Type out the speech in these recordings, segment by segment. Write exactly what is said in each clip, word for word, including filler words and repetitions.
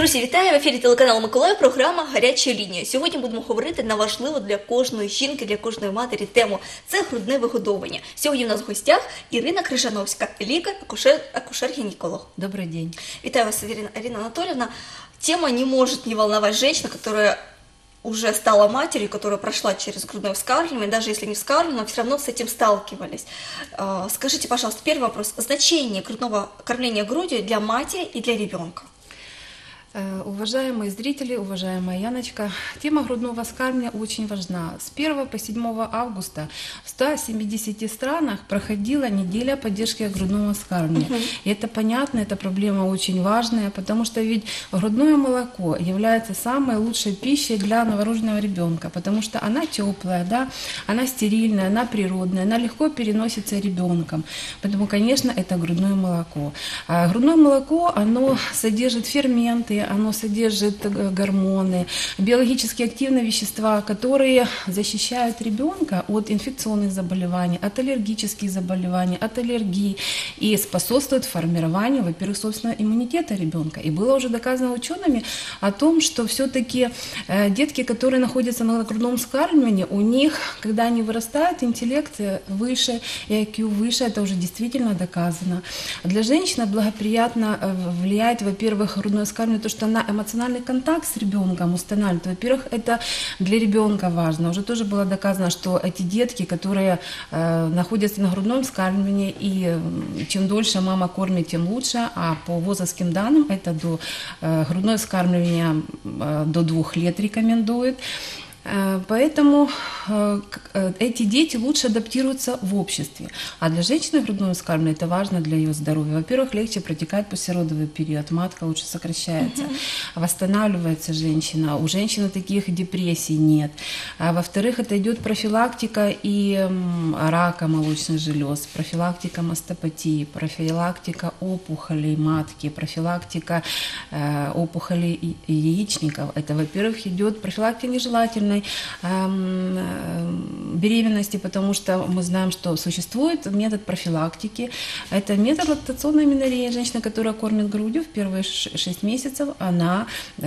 Друзі, вітаю! В ефірі телеканалу Миколаїв, програма «Гаряча лінія». Сьогодні будемо говорити на важливу для кожної жінки, для кожної матері тему. Це грудне вигодовування. Сьогодні у нас в гостях Ірина Крижановська, лікар, акушер, акушер-гинеколог. Добрый день. Витаю вас, Ирина, Ирина Анатольевна. Тема не может не волновать женщину, которая уже стала матерью, которая прошла через грудное вскармливание, даже если не вскармливание, все равно с этим сталкивались. Скажите, пожалуйста, первый вопрос. Значение грудного кормления грудью для матери и для ребенка? Уважаемые зрители, уважаемая Яночка, тема грудного вскармливания очень важна. С первого по седьмое августа в ста семидесяти странах проходила неделя поддержки грудного вскармливания. Uh-huh. И это понятно, эта проблема очень важная, потому что ведь грудное молоко является самой лучшей пищей для новорожденного ребенка, потому что она теплая, да, она стерильная, она природная, она легко переносится ребенком. Поэтому, конечно, это грудное молоко. А грудное молоко, оно содержит ферменты, оно содержит гормоны, биологически активные вещества, которые защищают ребенка от инфекционных заболеваний, от аллергических заболеваний, от аллергии и способствуют формированию, во-первых, собственного иммунитета ребенка. И было уже доказано учеными о том, что все-таки детки, которые находятся на грудном вскармливании, у них, когда они вырастают, интеллект выше, и ай кью выше, это уже действительно доказано. Для женщины благоприятно влияет, во-первых, грудное вскармливание, то, что она эмоциональный контакт с ребенком устанавливает. Во-первых, это для ребенка важно. Уже тоже было доказано, что эти детки, которые э, находятся на грудном вскармливании, и чем дольше мама кормит, тем лучше, а по ВОЗовским данным это до э, грудное вскармливание э, до двух лет рекомендует. Поэтому эти дети лучше адаптируются в обществе. А для женщины грудное вскармливание это важно для ее здоровья. Во-первых, легче протекает послеродовый период, матка лучше сокращается, uh-huh. восстанавливается женщина, у женщины таких депрессий нет. А во-вторых, это идет профилактика и рака молочных желез, профилактика мастопатии, профилактика опухолей матки, профилактика э, опухолей яичников. Это, во-первых, идет профилактика нежелательной беременности, потому что мы знаем, что существует метод профилактики. Это метод лактационной аменореи. Женщина, которая кормит грудью в первые шесть месяцев, она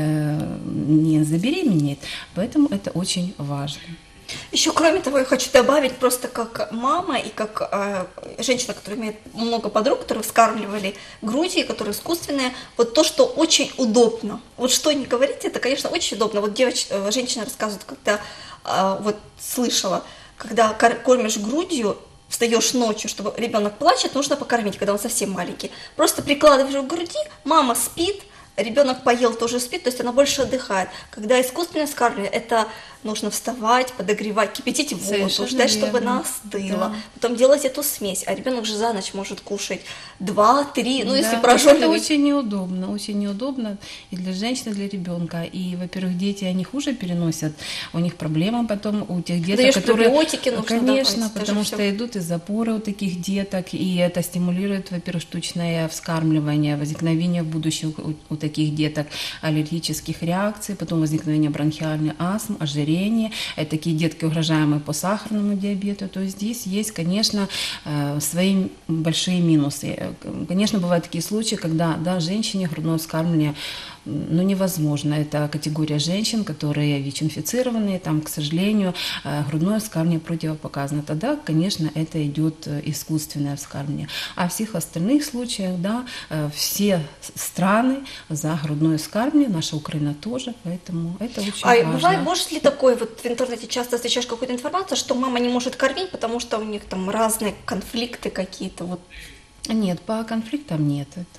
не забеременеет. Поэтому это очень важно. Еще, кроме того, я хочу добавить, просто как мама и как э, женщина, которая имеет много подруг, которые вскармливали грудью, которые искусственные, вот то, что очень удобно. Вот что не говорите, это, конечно, очень удобно. Вот девочка, женщина рассказывает, когда э, вот слышала, когда кормишь грудью, встаешь ночью, чтобы ребенок плачет, нужно покормить, когда он совсем маленький. Просто прикладываешь к груди, мама спит, ребенок поел, тоже спит, то есть она больше отдыхает. Когда искусственное вскармливание, это нужно вставать, подогревать, кипятить воду, ждать, чтобы она остыла, да. Потом делать эту смесь, а ребенок же за ночь может кушать два-три, ну да, если прожевывать. Это очень неудобно, очень неудобно и для женщины, и для ребенка. И, во-первых, дети, они хуже переносят, у них проблемы потом, у тех деток, Даешь которые... пробиотики нужно Конечно, давать, потому что все. Идут и запоры у таких деток, и это стимулирует, во-первых, штучное вскармливание, возникновение в будущем у, у таких деток аллергических реакций, потом возникновение бронхиальной астмы, ожирения. Это такие детки, угрожаемые по сахарному диабету. То есть здесь есть, конечно, свои большие минусы. Конечно, бывают такие случаи, когда да, женщине грудное вскармливание ну, невозможно. Это категория женщин, которые ВИЧ-инфицированные, там, к сожалению, грудное вскармливание противопоказано. Тогда, конечно, это идет искусственное вскармливание. А в всех остальных случаях, да, все страны за грудное вскармливание, наша Украина тоже, поэтому это очень а важно. Бывает, может ли такое, вот в интернете часто встречаешь какую-то информацию, что мама не может кормить, потому что у них там разные конфликты какие-то? Вот. Нет, по конфликтам нет, это,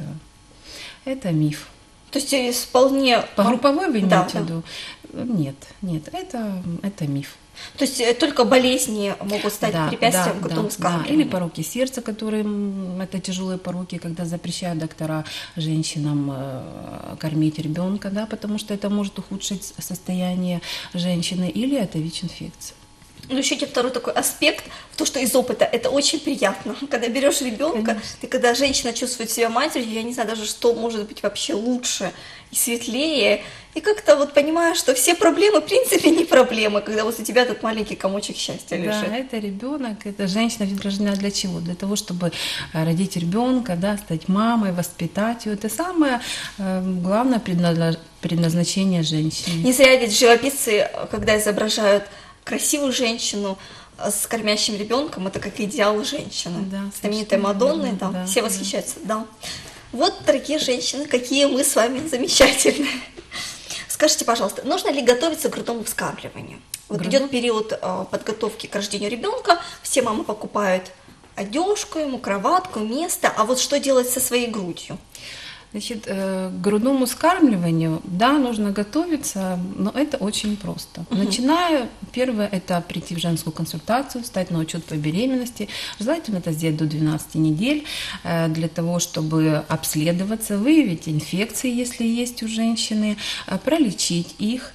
это миф. То есть вполне... По групповой вы да, имеете в виду? Да. Нет, нет, это, это миф. То есть только болезни могут стать да, препятствием да, к грудному да, вскармливанию? Да. Или пороки сердца, которые, это тяжелые пороки, когда запрещают доктора женщинам э, кормить ребенка, да, потому что это может ухудшить состояние женщины, или это ВИЧ-инфекция. Ну, еще тебе второй такой аспект, то, что из опыта, это очень приятно. Когда берешь ребенка, Конечно. ты когда женщина чувствует себя матерью, я не знаю даже, что может быть вообще лучше и светлее, и как-то вот понимаешь, что все проблемы, в принципе, не проблемы, когда возле тебя этот маленький комочек счастья лежит. Да, это ребенок, это женщина ведь рождена для чего? Для того, чтобы э, родить ребенка, да, стать мамой, воспитать ее. Это самое э, главное предназна- предназначение женщины. Не зря ведь живописцы, когда изображают красивую женщину с кормящим ребенком, это как идеал женщины. Да, Знаменитой совершенно Мадонны, верно, да, да, все да. восхищаются, да. Вот, дорогие женщины, какие мы с вами замечательные. Скажите, пожалуйста, нужно ли готовиться к грудному вскармливанию? Вот Грудно- идет период э, подготовки к рождению ребенка, все мамы покупают одежку ему, кроватку, место, а вот что делать со своей грудью? Значит, э, к грудному скармливанию, да, нужно готовиться, но это очень просто. Мгм. Начиная, первое, это прийти в женскую консультацию, встать на учет по беременности. Желательно это сделать до двенадцати недель, э, для того, чтобы обследоваться, выявить инфекции, если есть у женщины, э, пролечить их,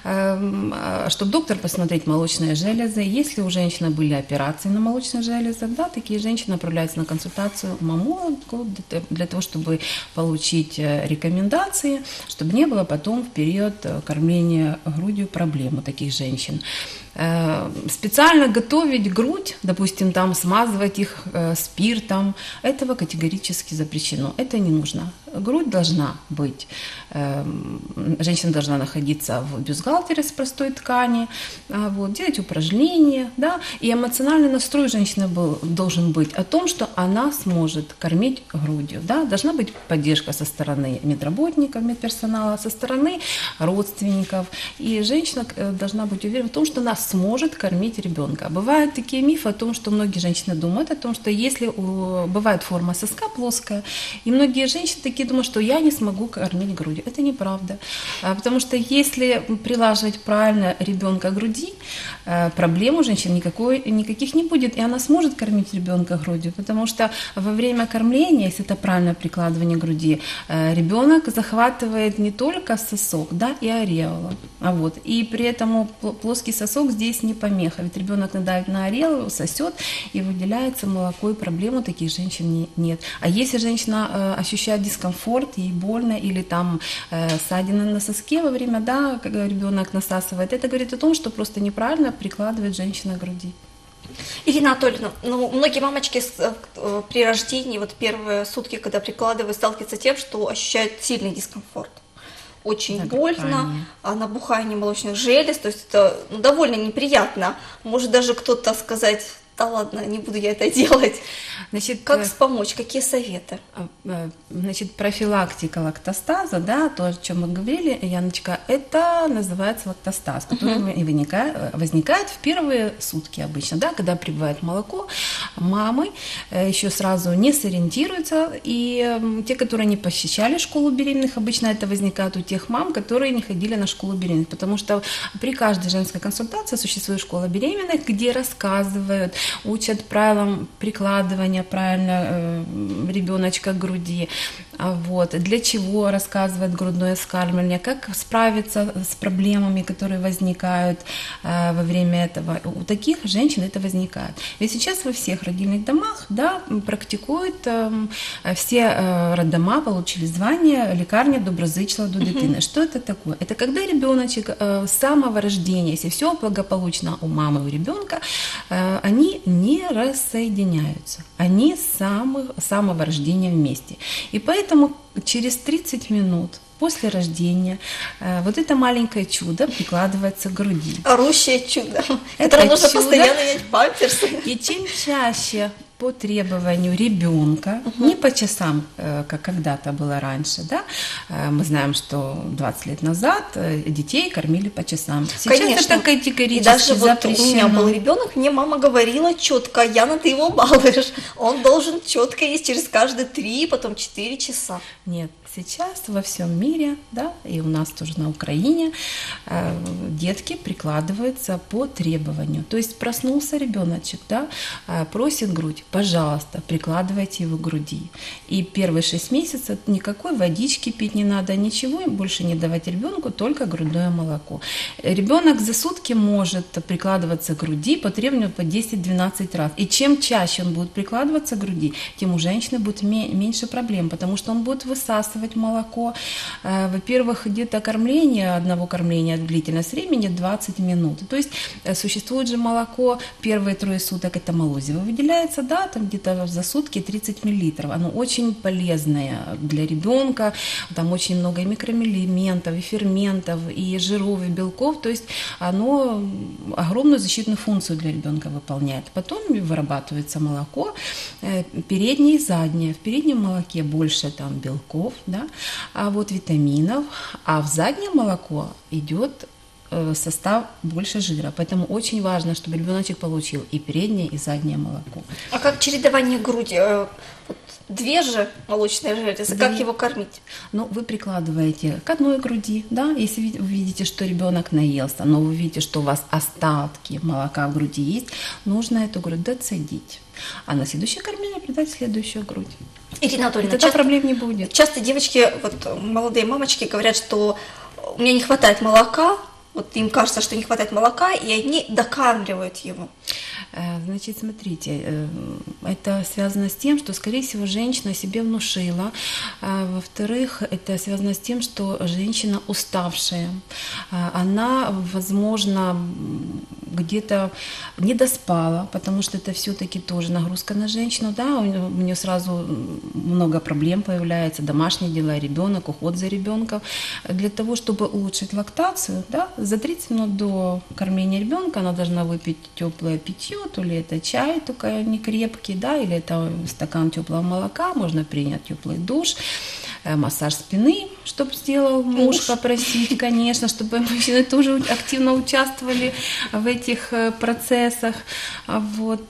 чтобы доктор посмотреть молочные железы. Если у женщины были операции на молочные железы, да, такие женщины направляются на консультацию в маммологу для для того, чтобы получить э, рекомендации, чтобы не было потом в период э, кормления грудью проблем у таких женщин. Э, Специально готовить грудь, допустим, там смазывать их э, спиртом, этого категорически запрещено. Это не нужно. Грудь должна быть, э, женщина должна находиться в бюстгальтере с простой ткани, а, вот, делать упражнения, да, и эмоциональный настрой женщины был, должен быть о том, что она сможет кормить грудью, да, должна быть поддержка со стороны медработников, медперсонала, со стороны родственников, и женщина э, должна быть уверена в том, что она сможет кормить ребенка. Бывают такие мифы о том, что многие женщины думают о том, что если у, бывает форма соска плоская, и многие женщины такие думают, что я не смогу кормить грудью. Это неправда, А, потому что если прилаживать правильно ребенка к груди, э, проблем у женщин никакой, никаких не будет, и она сможет кормить ребенка грудью, потому что во время кормления, если это правильное прикладывание груди, э, ребенок захватывает не только сосок, да, и ореолу, а вот, и при этом пл- плоский сосок здесь не помеха, ведь ребенок надавит на ореолу, сосет и выделяется молоко, и проблем у таких женщин не- нет. А если женщина э, ощущает дискомфорт, ей больно, или там э, ссадина на соске во время, да, когда ребенок насасывает, это говорит о том, что просто неправильно прикладывает женщина к груди. Ирина Анатольевна, ну, многие мамочки с- э, при рождении, вот первые сутки, когда прикладывают, сталкиваются с тем, что ощущают сильный дискомфорт. Очень больно, Набухание. а набухание молочных желез, то есть это ну, довольно неприятно. Может даже кто-то сказать, да ладно, не буду я это делать. Значит, Как э, помочь, какие советы? А, э, Значит, профилактика лактостаза, да, то, о чем мы говорили, Яночка, это называется лактостаз, который и выника- возникает в первые сутки обычно, да, когда прибывает молоко, мамы э, еще сразу не сориентируются, и м, те, которые не посещали школу беременных, обычно это возникает у тех мам, которые не ходили на школу беременных, потому что при каждой женской консультации существует школа беременных, где рассказывают, учат правилам прикладывания правильно э, ребеночка к груди. А Вот. Для чего рассказывает грудное скармливание, как справиться с проблемами, которые возникают э, во время этого. У таких женщин это возникает. Ведь сейчас во всех родильных домах, да, практикуют, э, все э, роддома получили звание лекарня доброзычлива до дитини. Что это такое? Это когда ребеночек э, с самого рождения, если все благополучно у мамы, у ребенка, э, они не рассоединяются. Они с самых, с самого рождения вместе. И поэтому через тридцать минут после рождения э, вот это маленькое чудо прикладывается к груди. Орущее чудо, Это которое нужно чудо. постоянно менять памперсы. И чем чаще по требованию ребенка, не по часам, э, как когда-то было раньше, да, э, мы знаем, что двадцать лет назад э, детей кормили по часам. Сейчас Конечно. это И категорически даже вот у запрещено. меня был ребенок, мне мама говорила четко, Яна, ты его балуешь, он должен четко есть через каждые три, потом четыре часа. Нет, сейчас во всем мире, да, и у нас тоже на Украине, э, детки прикладываются по требованию. То есть проснулся ребеночек, да, э, просит грудь, пожалуйста, прикладывайте его к груди. И первые шесть месяцев никакой водички пить не надо, ничего им больше не давать ребенку, только грудное молоко. Ребенок за сутки может прикладываться к груди по требованию по десять-двенадцать раз. И чем чаще он будет прикладываться к груди, тем у женщины будет меньше проблем, потому что он будет высасывать молоко. Во-первых, где-то кормление, одного кормления, длительность времени двадцать минут. То есть существует же молоко, первые трое суток это молозиво выделяется, да, там где-то за сутки тридцать миллилитров. Оно очень полезное для ребенка, там очень много и микроэлементов, и ферментов, и жиров, и белков, то есть оно огромную защитную функцию для ребенка выполняет. Потом вырабатывается молоко, переднее и заднее. В переднем молоке больше там белков, да, а вот витаминов, а в заднее молоко идет состав больше жира. Поэтому очень важно, чтобы ребеночек получил и переднее, и заднее молоко. А как чередование груди? Две же молочные железы, как его кормить? Ну, вы прикладываете к одной груди, да, если вы видите, что ребенок наелся, но вы видите, что у вас остатки молока в груди есть, нужно эту грудь доцедить. А на следующее кормление придать следующую грудь. Ирина Анатольевна, тогда часто, проблем не будет. Часто девочки, вот молодые мамочки говорят, что у меня не хватает молока, вот им кажется, что не хватает молока, и они докармливают его. Значит, смотрите, это связано с тем, что, скорее всего, женщина себе внушила. Во-вторых, это связано с тем, что женщина уставшая. Она, возможно, где-то не доспала, потому что это все-таки тоже нагрузка на женщину. Да, у нее сразу много проблем появляется, домашние дела, ребенок, уход за ребенком. Для того, чтобы улучшить лактацию, да, за тридцать минут до кормления ребенка она должна выпить теплое питье, то ли это чай, только не крепкий, да, или это стакан теплого молока, можно принять теплый душ, массаж спины, чтобы сделал муж, муж. Попросить, конечно, чтобы мужчины тоже активно участвовали в этих процессах, вот,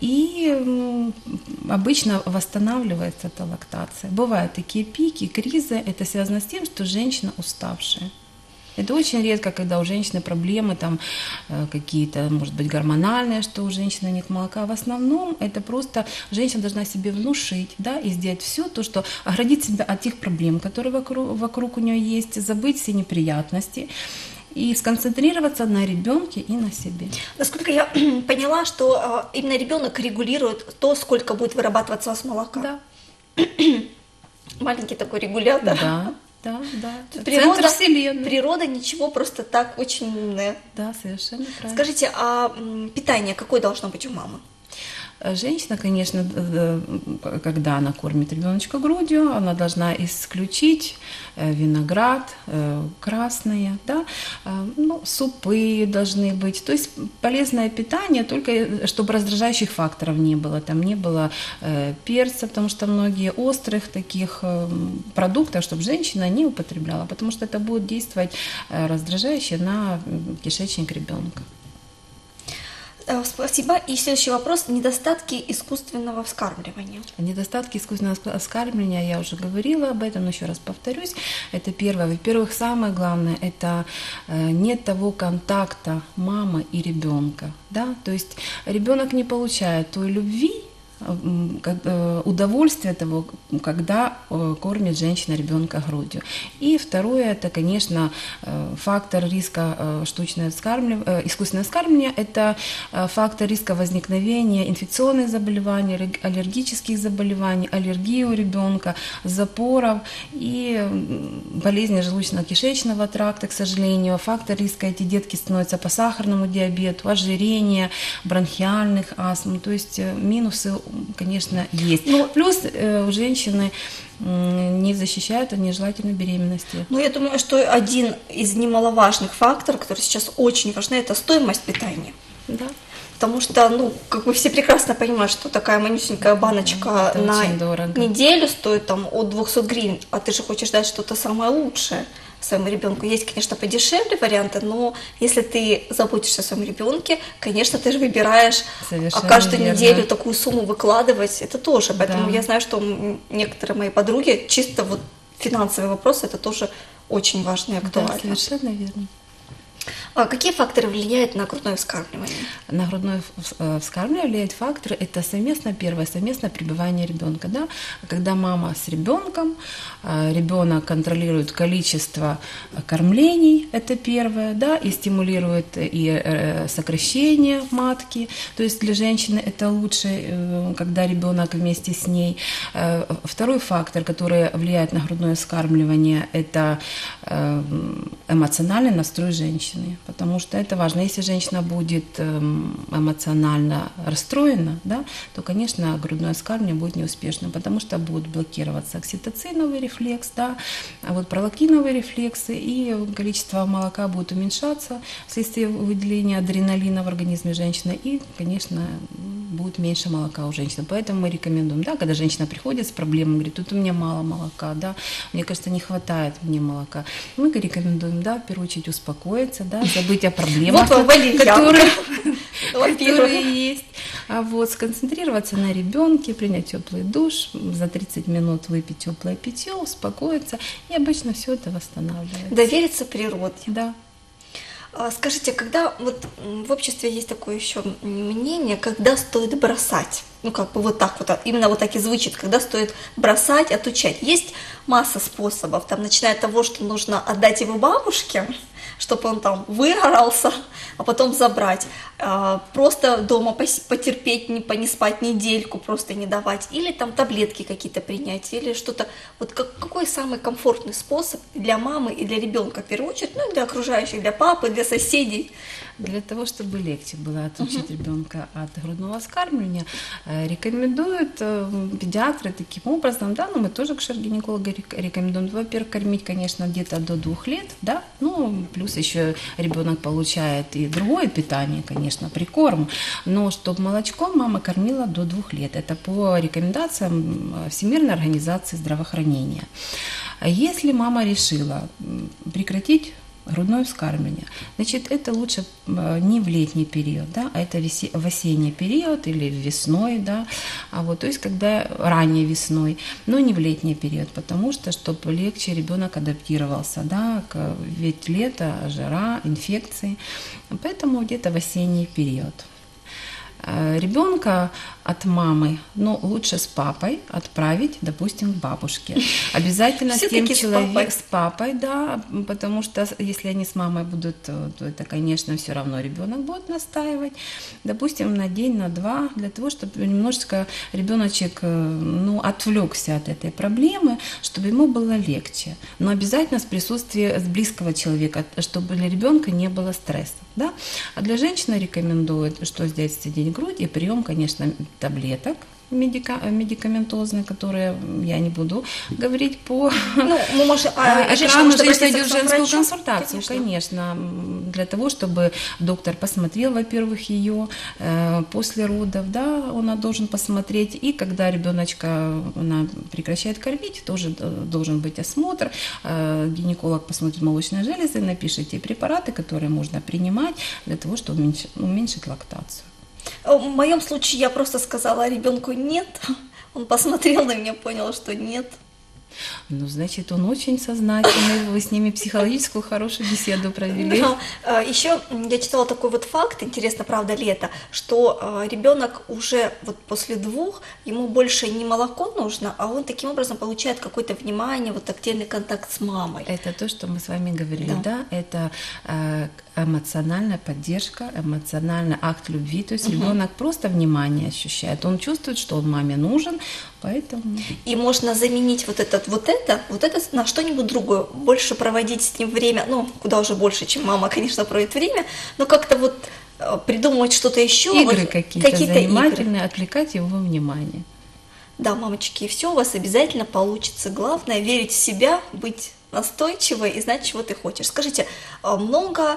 и обычно восстанавливается эта лактация. Бывают такие пики, кризы, это связано с тем, что женщина уставшая. Это очень редко, когда у женщины проблемы там какие-то, может быть, гормональные, что у женщины нет молока. В основном это просто женщина должна себе внушить, да, и сделать все то, что оградить себя от тех проблем, которые вокруг, вокруг у нее есть, забыть все неприятности и сконцентрироваться на ребенке и на себе. Насколько я поняла, что именно ребенок регулирует то, сколько будет вырабатываться с молока. Да. Маленький такой регулятор. Да. Да, да. Природа, природа ничего просто так очень умная. Да, совершенно правильно. Скажите, а питание какое должно быть у мамы? Женщина, конечно, когда она кормит ребеночка грудью, она должна исключить виноград, красные, да, ну, супы должны быть. То есть полезное питание, только чтобы раздражающих факторов не было. Там не было перца, потому что многие острых таких продуктов, чтобы женщина не употребляла, потому что это будет действовать раздражающе на кишечник ребенка. Спасибо. И следующий вопрос. Недостатки искусственного вскармливания. Недостатки искусственного вскармливания, я уже говорила об этом, но еще раз повторюсь. Это первое. Во-первых, самое главное, это нет того контакта мамы и ребенка. Да? То есть ребенок не получает той любви, удовольствие того, когда кормит женщина ребенка грудью. И второе, это, конечно, фактор риска штучного вскармливания, искусственного вскармливания, это фактор риска возникновения инфекционных заболеваний, аллергических заболеваний, аллергии у ребенка, запоров и болезни желудочно-кишечного тракта, к сожалению. Фактор риска, эти детки становятся по сахарному диабету, ожирения, бронхиальных астм, то есть минусы, конечно, есть. Но плюс э, у женщины э, не защищают от нежелательной беременности. Ну, я думаю, что один из немаловажных факторов, который сейчас очень важен, это стоимость питания. Да. Потому что, ну, как вы все прекрасно понимают, что такая манюсенькая баночка это на дорого. Неделю стоит там от двухсот гривен, а ты же хочешь дать что-то самое лучшее своему ребенку. Есть, конечно, подешевле варианты, но если ты заботишься о своем ребенке, конечно, ты же выбираешь совершенно каждую верно. Неделю такую сумму выкладывать, это тоже. Поэтому да. Я знаю, что некоторые мои подруги чисто вот финансовый вопрос, это тоже очень важно и актуально. Да, совершенно верно. А какие факторы влияют на грудное вскармливание? На грудное вскармливание влияют факторы. Это совместно, первое, совместное пребывание ребенка. Да? Когда мама с ребенком, ребенок контролирует количество кормлений, это первое, да, и стимулирует и сокращение матки. То есть для женщины это лучше, когда ребенок вместе с ней. Второй фактор, который влияет на грудное вскармливание, это эмоциональный настрой женщины. Потому что это важно. Если женщина будет эмоционально расстроена, да, то, конечно, грудное вскармливание будет неуспешным, потому что будут блокироваться окситоциновый рефлекс, да, а вот пролактиновые рефлексы, и количество молока будет уменьшаться вследствие выделения адреналина в организме женщины, и, конечно, будет меньше молока у женщины. Поэтому мы рекомендуем, да, когда женщина приходит с проблемой, говорит, тут у меня мало молока, да, мне кажется, не хватает мне молока. Мы рекомендуем, да, в первую очередь успокоиться, да, забыть о проблемах, вот которые, которые есть, а вот сконцентрироваться на ребенке, принять теплый душ, за тридцать минут выпить теплое питье, успокоиться, и обычно все это восстанавливается. Довериться природе. Да. Скажите, когда вот в обществе есть такое еще мнение, когда стоит бросать? Ну, как бы вот так вот, именно вот так и звучит, когда стоит бросать, отучать. Есть масса способов, там, начиная от того, что нужно отдать его бабушке, чтобы он там выгорался, а потом забрать. Просто дома потерпеть, не, не спать недельку, просто не давать. Или там таблетки какие-то принять, или что-то. Вот как, какой самый комфортный способ для мамы и для ребенка, в первую очередь, ну и для окружающих, для папы, для соседей? Для того, чтобы легче было отучить uh-huh. ребенка от грудного вскармливания, рекомендуют педиатры таким образом, да, но мы тоже акушер-гинекологи рекомендуем, во-первых, кормить, конечно, где-то до двух лет, да, ну, плюс еще ребенок получает и другое питание, конечно, прикорм, но чтобы молочком мама кормила до двух лет, это по рекомендациям Всемирной организации здравоохранения. Если мама решила прекратить грудное вскармливание, значит, это лучше не в летний период, да, а это в осенний период или весной, да, а вот, то есть когда ранней весной, но не в летний период, потому что, чтобы легче ребенок адаптировался, да, к, ведь лето, жара, инфекции, поэтому где-то в осенний период. Ребенка от мамы, но лучше с папой отправить, допустим, к бабушке. Обязательно с тем человеком, с папой, да, потому что если они с мамой будут, то это, конечно, все равно ребенок будет настаивать. Допустим, на день, на два, для того, чтобы немножечко ребеночек, ну, отвлекся от этой проблемы, чтобы ему было легче. Но обязательно с присутствием с близкого человека, чтобы для ребенка не было стресса, да. А для женщины рекомендуют, что здесь сидеть грудь и прием, конечно, таблеток медика, медикаментозные, которые я не буду говорить по ну, мы можем, а, экрану. Женщина идет в женскую врачу, консультацию, конечно. конечно, для того, чтобы доктор посмотрел, во-первых, ее э, после родов, да, он должен посмотреть, и когда ребеночка она прекращает кормить, тоже должен быть осмотр, э, гинеколог посмотрит молочные железы, напишет те препараты, которые можно принимать для того, чтобы уменьшить, уменьшить лактацию. В моем случае я просто сказала ребенку нет, он посмотрел на меня, понял, что нет. Ну, значит, он очень сознательный, вы с ними психологическую хорошую беседу провели. Да. Еще я читала такой вот факт, интересно, правда ли это, что ребенок уже вот после двух, ему больше не молоко нужно, а он таким образом получает какое-то внимание, вот тактильный контакт с мамой. Это то, что мы с вами говорили, да, да? Это эмоциональная поддержка, эмоциональный акт любви, то есть угу. ребенок просто внимание ощущает, он чувствует, что он маме нужен, поэтому... И можно заменить вот этот, вот это, вот это на что-нибудь другое, больше проводить с ним время, ну, куда уже больше, чем мама, конечно, проводит время, но как-то вот придумывать что-то еще. Игры вот, какие-то, какие-то занимательные, игры. Отвлекать его внимание. Да, мамочки, все у вас обязательно получится. Главное верить в себя, быть настойчивой и знать, чего ты хочешь. Скажите, много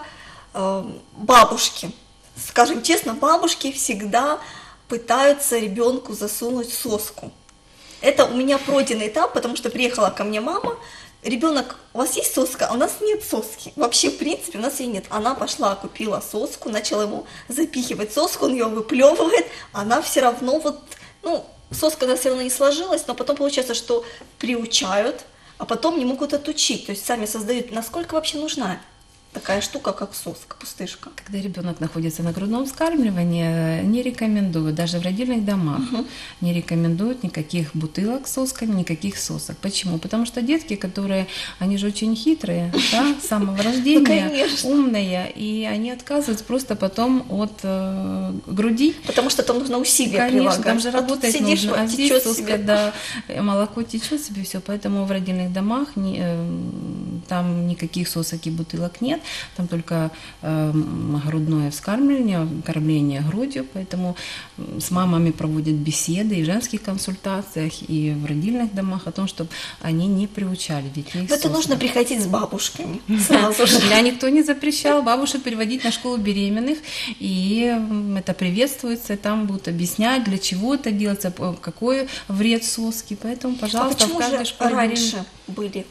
бабушки, скажем честно, бабушки всегда пытаются ребенку засунуть соску. Это у меня пройденный этап, потому что приехала ко мне мама, ребенок, у вас есть соска? А у нас нет соски. Вообще, в принципе, у нас ее нет. Она пошла, купила соску, начала ему запихивать соску, он ее выплевывает, она все равно вот, ну, соска у нас все равно не сложилась, но потом получается, что приучают, а потом не могут отучить, то есть сами создают. Насколько вообще нужна такая штука, как соска, пустышка? Когда ребенок находится на грудном вскармливании, не рекомендуют, даже в родильных домах, угу. не рекомендуют никаких бутылок с сосками, никаких сосок. Почему? Потому что детки, которые, они же очень хитрые, да, с самого рождения, умные, и они отказываются просто потом от э, груди. Потому что там нужно усилия Конечно, прилагать. там же работать нужно, вот, а здесь соска, себе. Да, молоко течет себе, все, поэтому в родильных домах не, э, там никаких сосок и бутылок нет. Там только э, грудное вскармливание, кормление грудью, поэтому с мамами проводят беседы и в женских консультациях, и в родильных домах о том, чтобы они не приучали детей. Это нужно приходить с бабушками сразу же. Для никто не запрещал бабушек переводить на школу беременных, и это приветствуется, там будут объяснять, для чего это делается, какой вред соски, поэтому, пожалуйста, а почему в каждой же школе раньше были?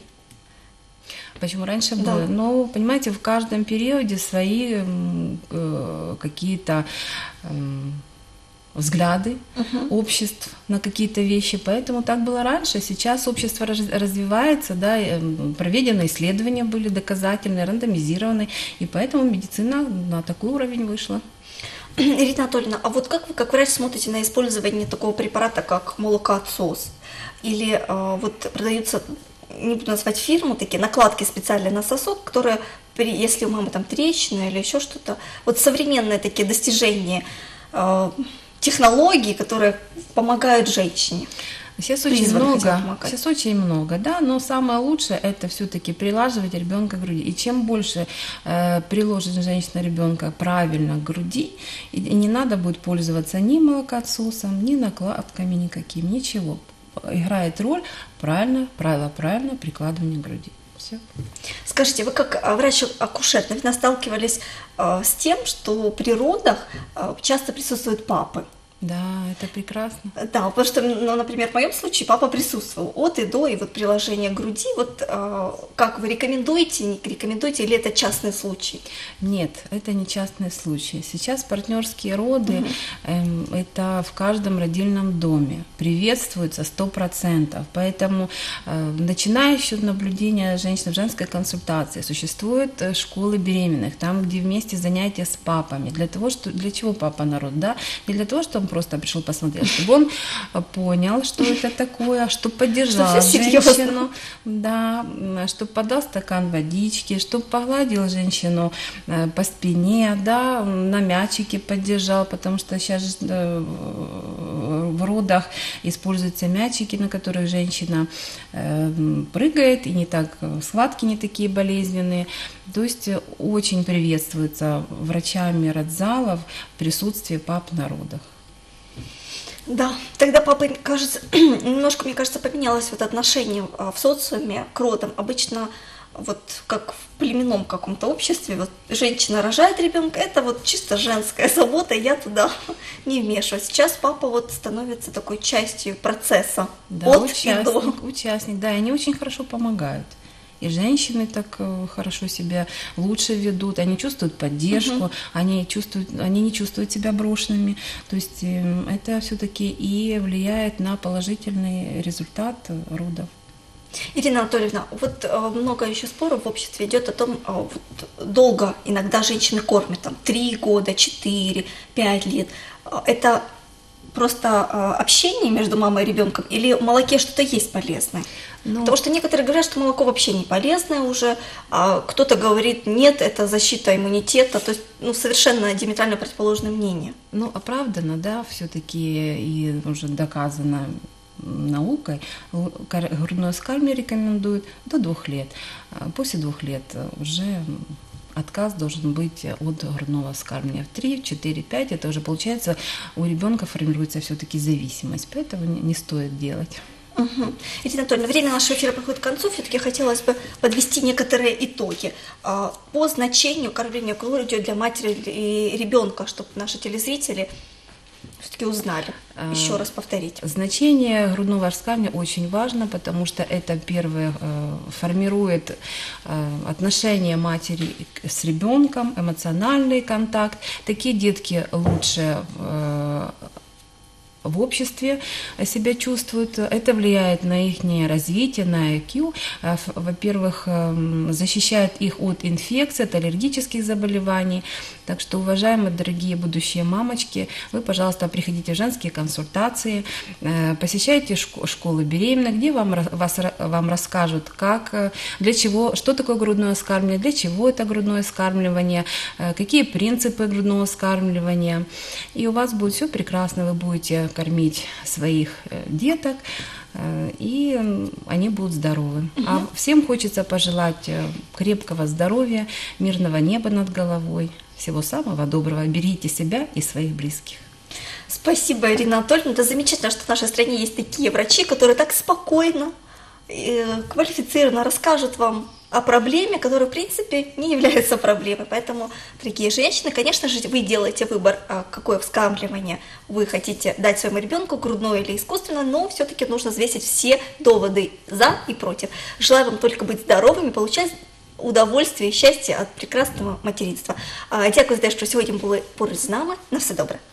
Почему раньше да. было? Ну, понимаете, в каждом периоде свои э, какие-то э, взгляды uh-huh. обществ на какие-то вещи, поэтому так было раньше. Сейчас общество раз, развивается, да, проведены исследования были доказательные, рандомизированы, и поэтому медицина на такой уровень вышла. Ирина Анатольевна, а вот как вы, как врач, смотрите на использование такого препарата, как молокоотсос? Или э, вот продаются, не буду назвать фирму, такие накладки специальные на сосок, которые, если у мамы там трещина или еще что-то, вот современные такие достижения, э, технологии, которые помогают женщине. Сейчас очень много, сейчас очень много, да, но самое лучшее это все-таки прилаживать ребенка к груди. И чем больше э, приложит женщина ребенка правильно к груди, и, и не надо будет пользоваться ни молокоотсосом, ни накладками никаким, ничего. Играет роль правильно, правило правильно прикладывания к груди. Все. Скажите, вы как врач-акушер, наверное, сталкивались э, с тем, что при родах э, часто присутствуют папы? Да, это прекрасно. Да, потому что, ну, например, в моем случае папа присутствовал от и до, и вот приложение к груди. Вот э, как вы рекомендуете, не рекомендуете, или это частный случай? Нет, это не частный случай. Сейчас партнерские роды, угу. эм, это в каждом родильном доме приветствуется сто процентов. Поэтому, э, начиная еще наблюдения женщин в женской консультации, существуют школы беременных, там, где вместе занятия с папами. Для того, что, для чего папа на род, да? Не для того, чтобы просто пришел посмотреть, чтобы он понял, что это такое, чтобы поддержал женщину, да, чтобы подал стакан водички, чтобы погладил женщину по спине, да, на мячике поддержал, потому что сейчас в родах используются мячики, на которых женщина прыгает, и не так, схватки не такие болезненные. То есть очень приветствуется врачами родзалов присутствие пап на родах. Да, тогда папа, кажется, немножко, мне кажется, поменялось вот отношение в социуме к родам. Обычно вот как в племенном каком-то обществе, вот женщина рожает ребенка, это вот чисто женская забота, я туда не вмешиваюсь. Сейчас папа вот становится такой частью процесса. Да, от участник, и до. участник, да, и они очень хорошо помогают. И женщины так хорошо себя лучше ведут, они чувствуют поддержку, uh-huh. они, чувствуют, они не чувствуют себя брошенными. То есть это все-таки и влияет на положительный результат родов. Ирина Анатольевна, вот много еще споров в обществе идет о том, вот, долго иногда женщины кормят, там, три года, четыре, пять лет. Это просто общение между мамой и ребенком, или в молоке что-то есть полезное? Ну, потому что некоторые говорят, что молоко вообще не полезное уже, а кто-то говорит, нет, это защита иммунитета, то есть ну, совершенно диаметрально противоположное мнение. Ну, оправдано, да, все-таки и уже доказано наукой, грудное вскармливание рекомендуют до двух лет. После двух лет уже отказ должен быть от грудного вскармливания. В три, четыре, пять это уже получается у ребенка формируется все-таки зависимость, поэтому не стоит делать. Угу. Ирина Анатольевна, время нашего эфира подходит к концу. Все-таки хотелось бы подвести некоторые итоги по значению кормления грудью для матери и ребенка, чтобы наши телезрители все-таки узнали. Еще раз повторить. Значение грудного вскармливания очень важно, потому что это первое формирует отношения матери с ребенком, эмоциональный контакт. Такие детки лучше в обществе себя чувствуют. Это влияет на их развитие, на ай кью. Во-первых, защищает их от инфекций, от аллергических заболеваний. Так что, уважаемые дорогие будущие мамочки, вы, пожалуйста, приходите в женские консультации, посещайте школы беременных, где вам, вас, вам расскажут, как, для чего, что такое грудное вскармливание, для чего это грудное вскармливание, какие принципы грудного вскармливания. И у вас будет все прекрасно, вы будете кормить своих деток, и они будут здоровы. Угу. А всем хочется пожелать крепкого здоровья, мирного неба над головой, всего самого доброго. Берегите себя и своих близких. Спасибо, Ирина Анатольевна. Это замечательно, что в нашей стране есть такие врачи, которые так спокойно, квалифицированно расскажут вам о проблеме, которая, в принципе, не является проблемой. Поэтому, дорогие женщины, конечно же, вы делаете выбор, какое вскармливание вы хотите дать своему ребенку, грудное или искусственное, но все-таки нужно взвесить все доводы за и против. Желаю вам только быть здоровыми, получать удовольствие і щастя від прекрасного материнства. Дякую за те, що сьогодні були поруч з нами. На все добре.